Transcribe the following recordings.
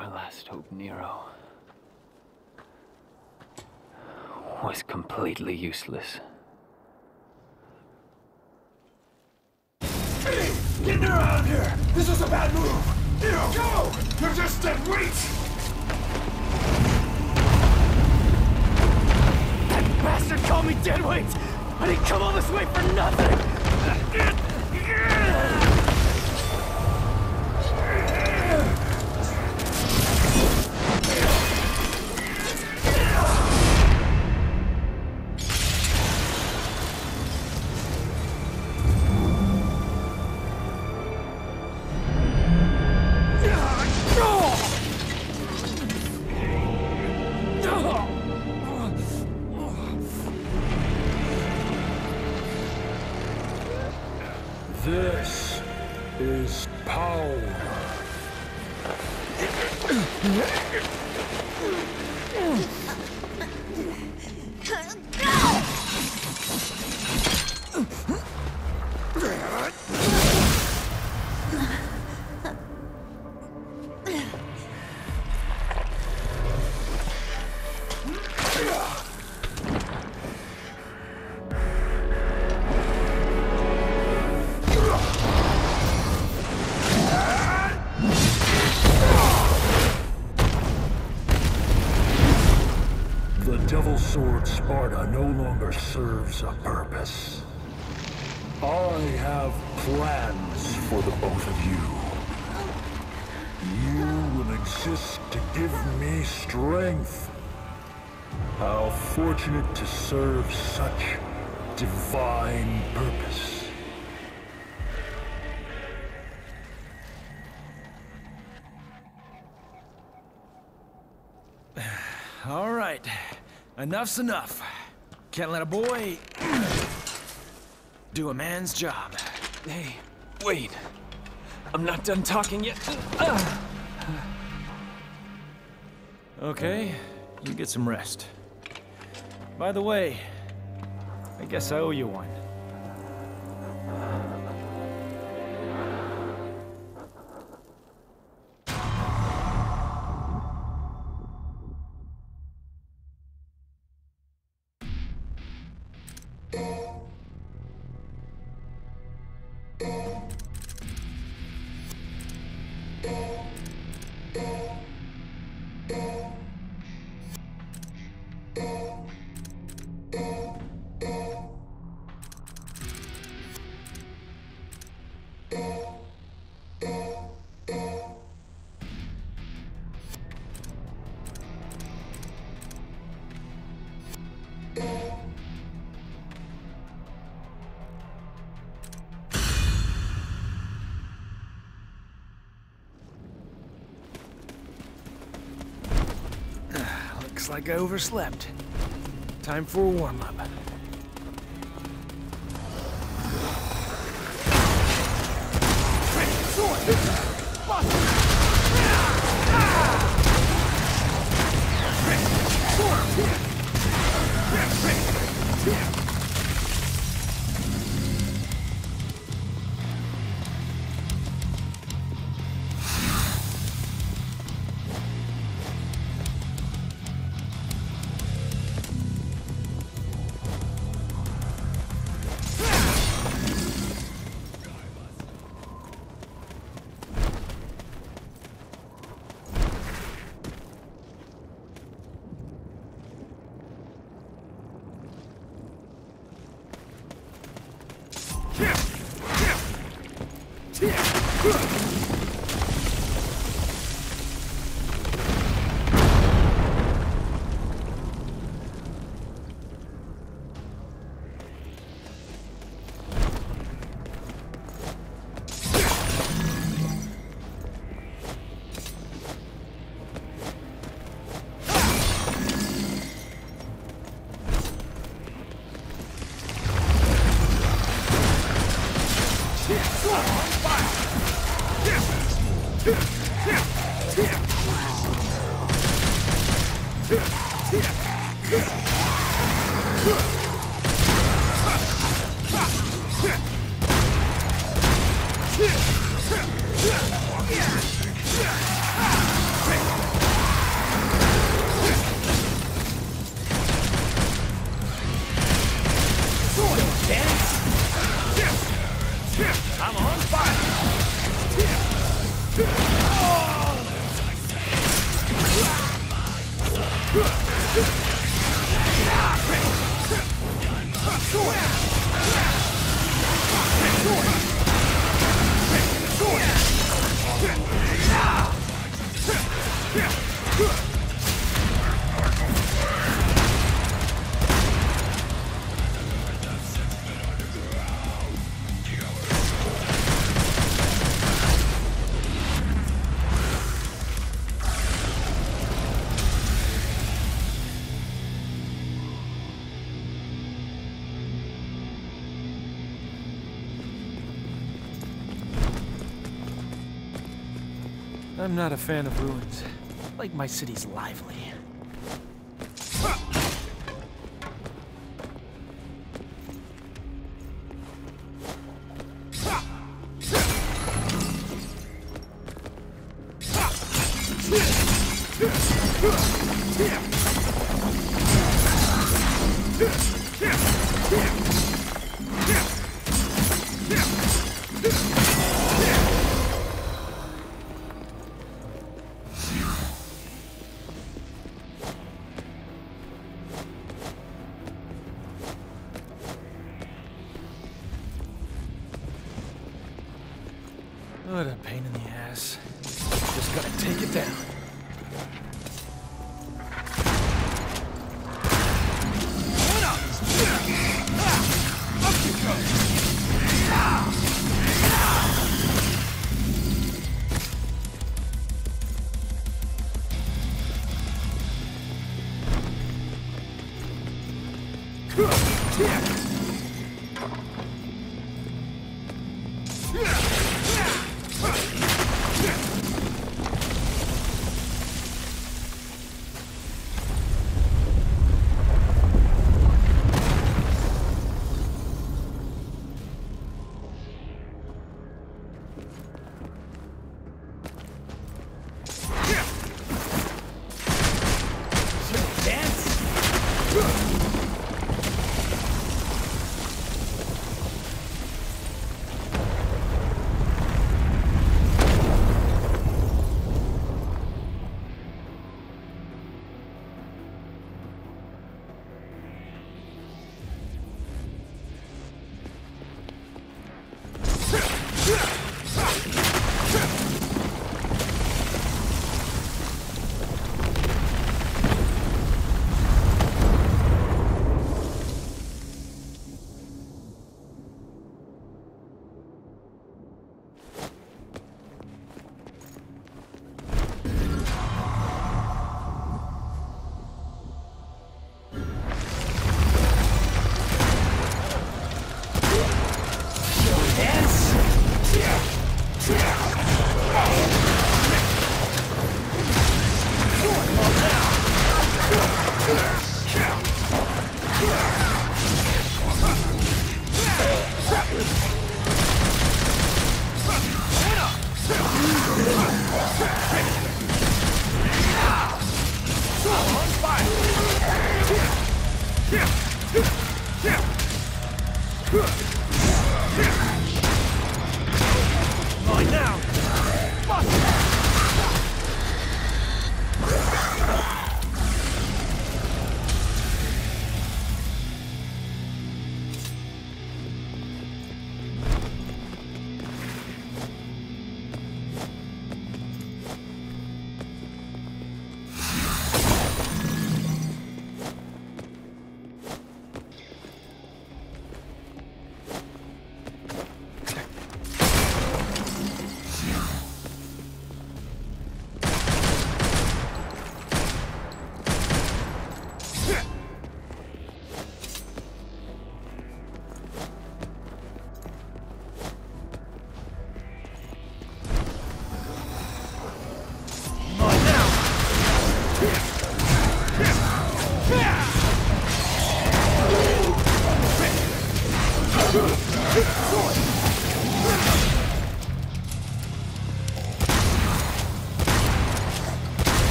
Our last hope, Nero, was completely useless. Hey! Get Nero out of here! This was a bad move! Nero, go! You're just dead weight! That bastard called me deadweight! I didn't come all this way for nothing! This is power. The Devil Sword Sparta no longer serves a purpose. I have plans for the both of you. You will exist to give me strength. How fortunate to serve such divine purpose. All right, enough's enough. Can't let a boy do a man's job. Hey, wait. I'm not done talking yet. Okay, you get some rest. By the way, I guess I owe you one. Looks like I overslept. Time for a warm-up. I'm on fire! I'm not a fan of ruins. I like my cities lively. What a pain in the ass. Just gotta take it down.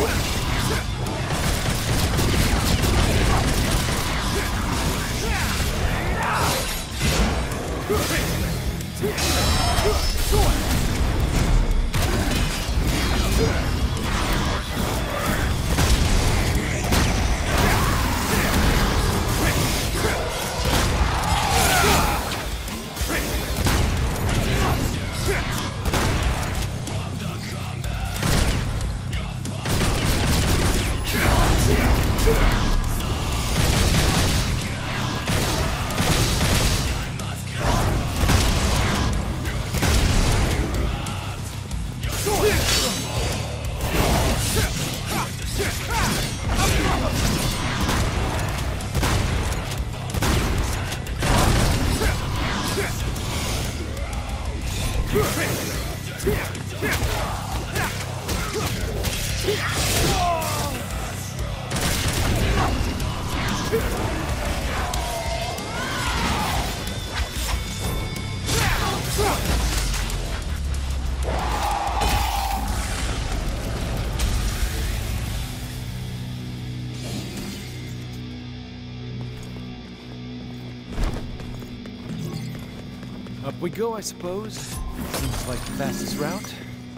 Up we go, I suppose. Seems like the fastest route.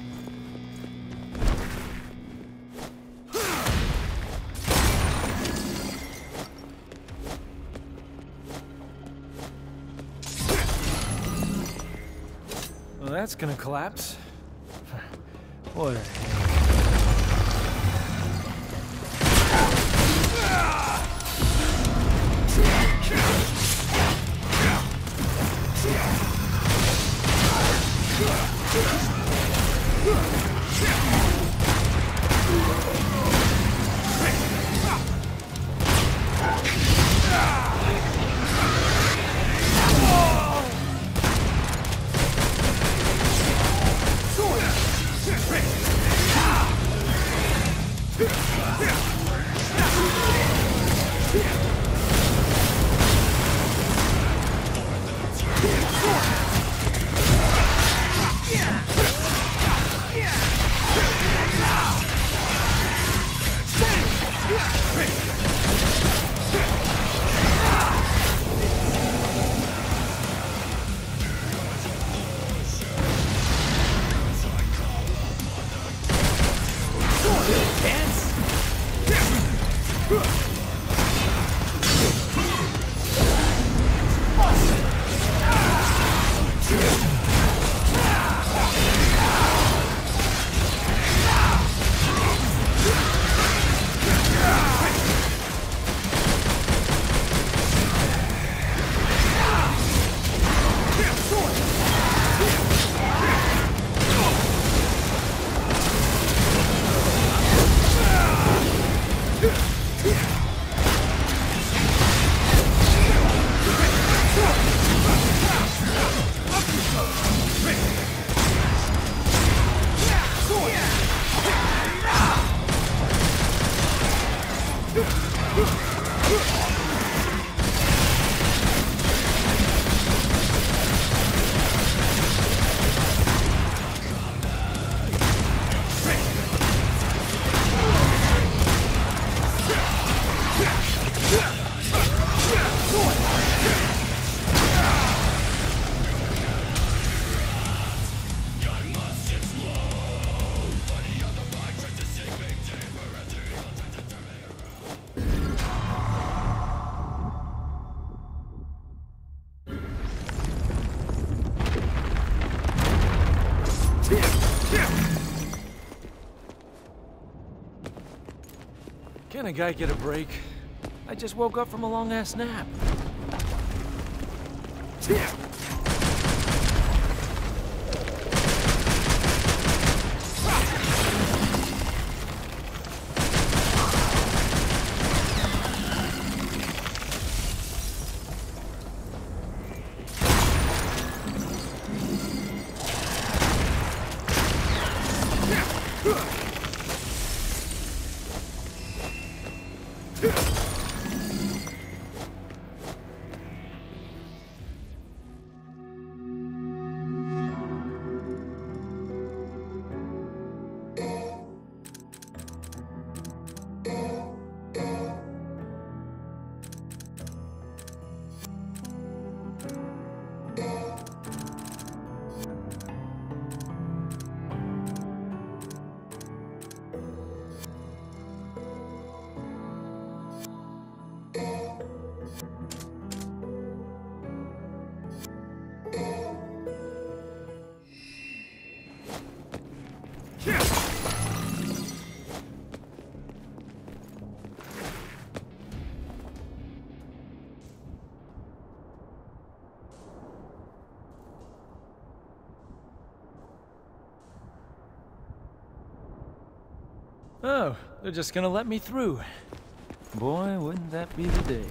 Well, that's gonna collapse. What? Can a guy get a break? I just woke up from a long-ass nap. Oh, they're just gonna let me through. Boy, wouldn't that be the day.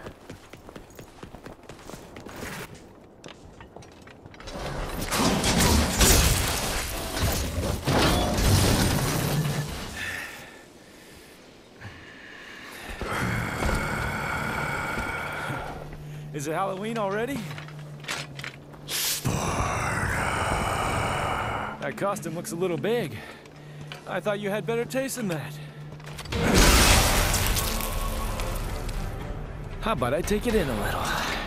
Is it Halloween already? That costume looks a little big. I thought you had better taste than that. How about I take it in a little?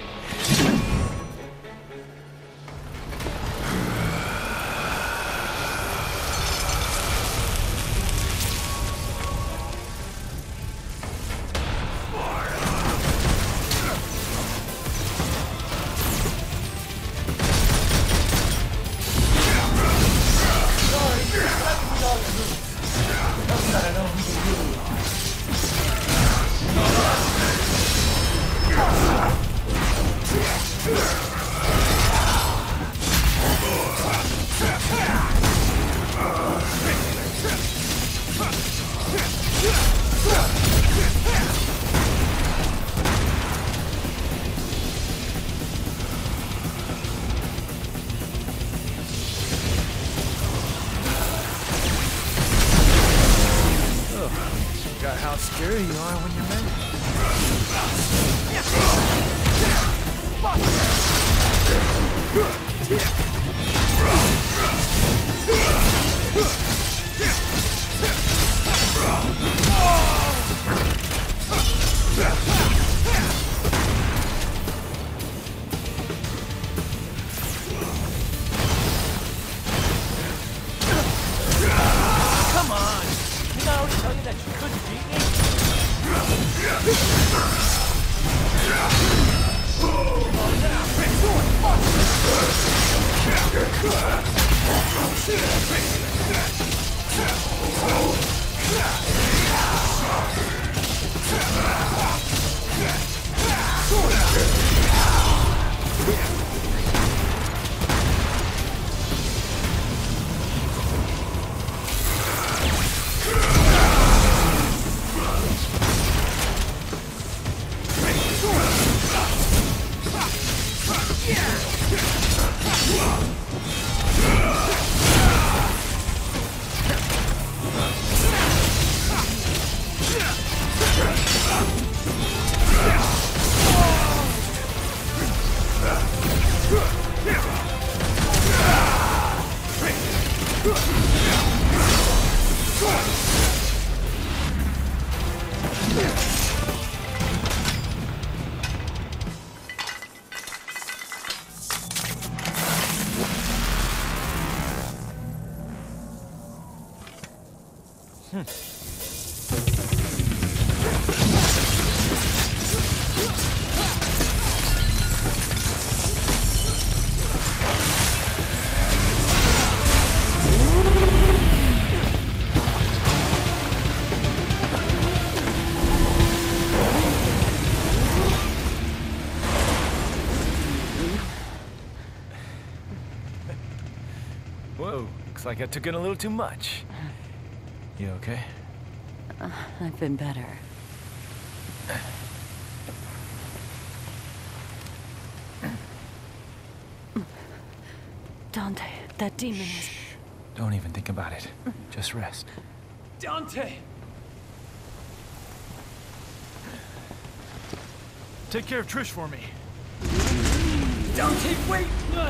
Forgot how scary you are when you're mad. Come on! Didn't I already tell you that you couldn't beat me? Whoa, looks like I took in a little too much. You okay? I've been better. Dante, that demon is... Don't even think about it. Just rest. Dante! Take care of Trish for me. Dante, wait!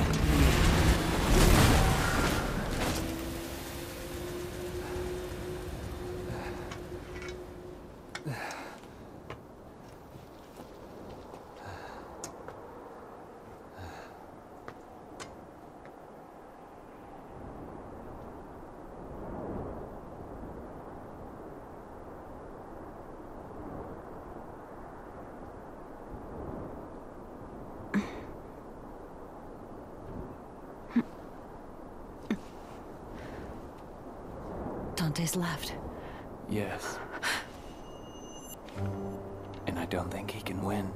Dante's left. Yes. And I don't think he can win.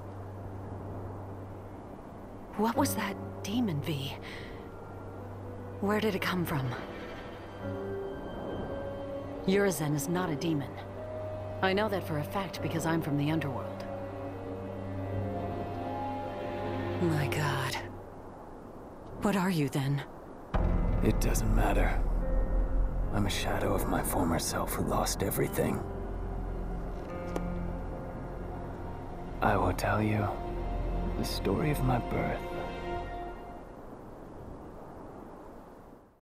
What was that demon, V? Where did it come from? Urizen is not a demon. I know that for a fact because I'm from the underworld. My God. What are you then? It doesn't matter. I'm a shadow of my former self who lost everything. I will tell you the story of my birth.